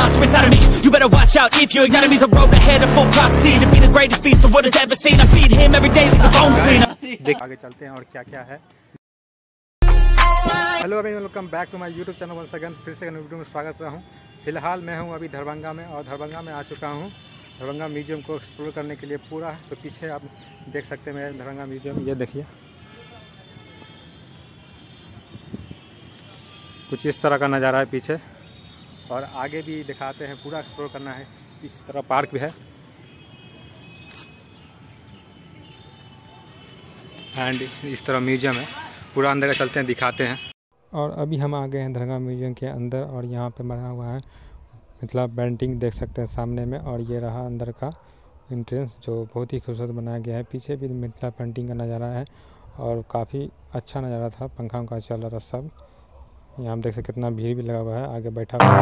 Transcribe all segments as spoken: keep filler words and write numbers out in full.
monster inside of me. You better watch out if your enemy's a road ahead of full prophecy to be the greatest beast the world has ever seen. I feed him every day like the bones clean. आगे चलते हैं और क्या क्या है। Hello अभी welcome back to my YouTube channel once again. फिर से वीडियो में स्वागत कर रहा हूँ। फिलहाल मैं हूँ अभी दरभंगा में और दरभंगा में आ चुका हूँ दरभंगा म्यूजियम को एक्सप्लोर करने के लिए पूरा। तो पीछे आप देख सकते हैं मेरे दरभंगा म्यूजियम, ये देखिए कुछ इस तरह का नज़ारा है पीछे। और आगे भी दिखाते हैं, पूरा एक्सप्लोर करना है। इस तरह पार्क भी है एंड इस तरह म्यूजियम है। पूरा अंदर का चलते हैं, दिखाते हैं। और अभी हम आ गए हैं दरभंगा म्यूजियम के अंदर और यहाँ पे बना हुआ है मिथिला पेंटिंग, देख सकते हैं सामने में। और ये रहा अंदर का एंट्रेंस जो बहुत ही खूबसूरत बनाया गया है। पीछे भी मिथिला पेंटिंग का नज़ारा है और काफ़ी अच्छा नज़ारा था। पंखा उंखा चल रहा था सब। यहाँ देख सकते कितना भीड़ भी लगा हुआ है, आगे बैठा हुआ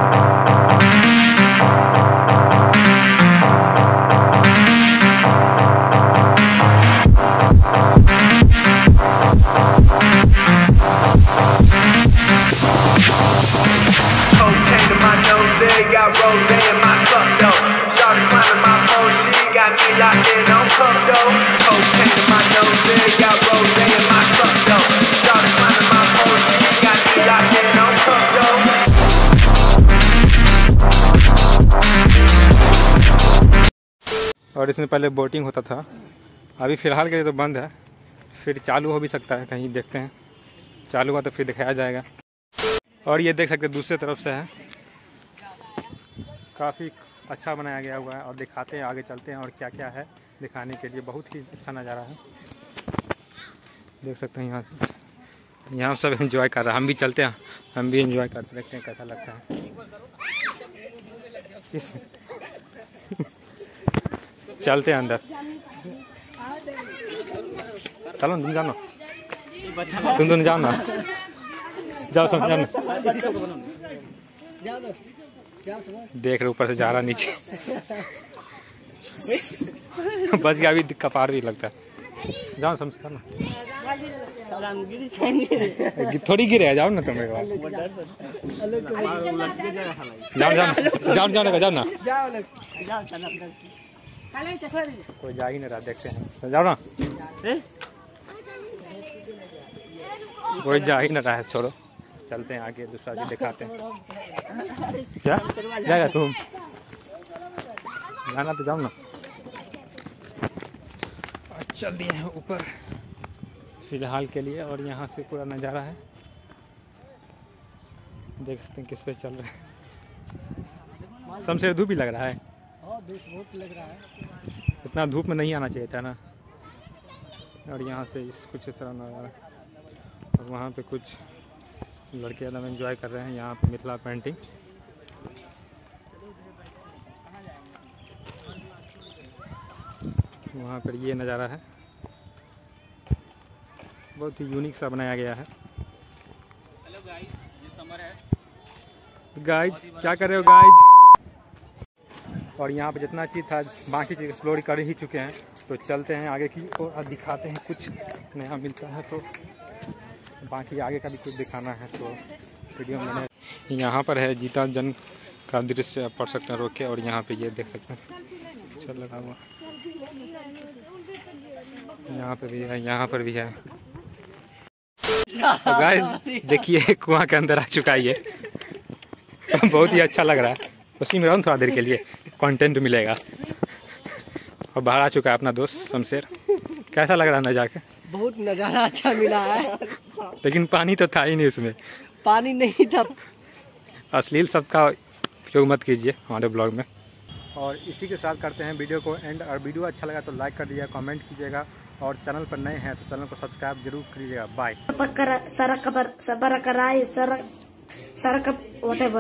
और इसमें पहले बोटिंग होता था, अभी फ़िलहाल के लिए तो बंद है। फिर चालू हो भी सकता है, कहीं देखते हैं। चालू हुआ तो फिर दिखाया जाएगा। और ये देख सकते हैं दूसरे तरफ से है, काफ़ी अच्छा बनाया गया हुआ है। और दिखाते हैं, आगे चलते हैं और क्या क्या है दिखाने के लिए। बहुत ही अच्छा नज़ारा है, देख सकते हैं। यहाँ से यहाँ सब एंजॉय कर रहे हैं, हम भी चलते हैं, हम भी एंजॉय करते, देखते हैं कैसा लगता है। चलते हैं अंदर, चलो तुम जानो, तुम दोनों जाओ ना, जाओ सब जानो। देख रहे ऊपर से जा रहा नीचे। बच गया, अभी कपार भी लगता है। जाओ समझ ना, थोड़ी गिरे, जाओ ना तुम एक बार। जाओ जाओ जाओ जाओ ना जाओ ना, कोई जा ही नहीं रहा, देखते हैं। जाओ ना, कोई जा ही नहीं रहा है, छोड़ो चलते हैं आगे, दूसरा चीज दिखाते हैं। क्या जाएगा तुम, जाना तो जाओ ना। चल दिए हैं ऊपर फिलहाल के लिए। और यहाँ से पूरा नज़ारा है, देख सकते हैं किस पे चल रहे हैं। शमशेर धूप भी लग रहा है, धूप लग रहा है। इतना धूप में नहीं आना चाहिए था ना। और यहाँ से इस कुछ इस तरह नज़ारा। और वहाँ पे कुछ लड़के एकदम एंजॉय कर रहे हैं यहाँ पे मिथिला पेंटिंग। वहाँ पर ये नज़ारा है, बहुत ही यूनिक सा बनाया गया है। हेलो गाइस, ये समर है। गाइस क्या कर रहे हो गाइस? और यहाँ पे जितना चीज़ था बाकी चीज़ एक्सप्लोर कर ही चुके हैं। तो चलते हैं आगे की और दिखाते हैं, कुछ नया मिलता है तो बाकी आगे का भी कुछ दिखाना है। तो वीडियो मैंने यहाँ पर है जीता जन का दृश्य, आप पढ़ सकते हैं रोक के। और यहाँ पे ये देख सकते हैं चल लगा हुआ, यहाँ पे भी है, यहाँ पर भी है। तो गाइस देखिए कुआं के अंदर आ चुका है ये। बहुत ही अच्छा लग रहा है, उसी में रहूँ थोड़ा देर के लिए, कंटेंट मिलेगा। और बाहर आ चुका है अपना दोस्त शमशेर। कैसा लग रहा है ना जाके? बहुत नज़ारा अच्छा मिला है, लेकिन पानी तो था ही नहीं उसमें, पानी नहीं था। अश्लील सबका उपयोग मत कीजिए हमारे ब्लॉग में। और इसी के साथ करते हैं वीडियो को एंड। और वीडियो अच्छा लगा तो लाइक कर दीजिएगा, कमेंट कीजिएगा। और चैनल पर नए हैं तो चैनल को सब्सक्राइब जरूर करिएगा। बाय।